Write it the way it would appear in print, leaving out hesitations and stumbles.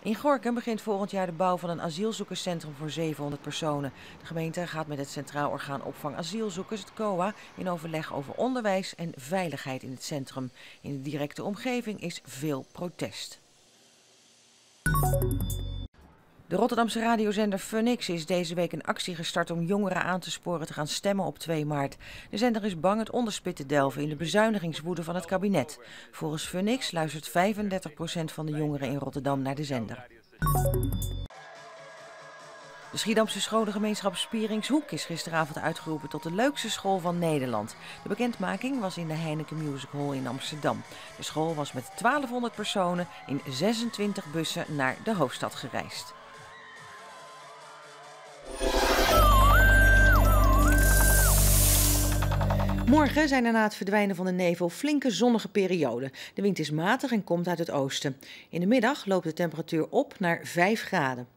In Gorinchem begint volgend jaar de bouw van een asielzoekerscentrum voor 700 personen. De gemeente gaat met het Centraal Orgaan Opvang Asielzoekers, het COA, in overleg over onderwijs en veiligheid in het centrum. In de directe omgeving is veel protest. De Rotterdamse radiozender Phoenix is deze week een actie gestart om jongeren aan te sporen te gaan stemmen op 2 maart. De zender is bang het onderspit te delven in de bezuinigingswoede van het kabinet. Volgens Phoenix luistert 35% van de jongeren in Rotterdam naar de zender. De Schiedamse scholengemeenschap Spieringshoek is gisteravond uitgeroepen tot de leukste school van Nederland. De bekendmaking was in de Heineken Music Hall in Amsterdam. De school was met 1200 personen in 26 bussen naar de hoofdstad gereisd. Morgen zijn er na het verdwijnen van de nevel flinke zonnige perioden. De wind is matig en komt uit het oosten. In de middag loopt de temperatuur op naar 5 graden.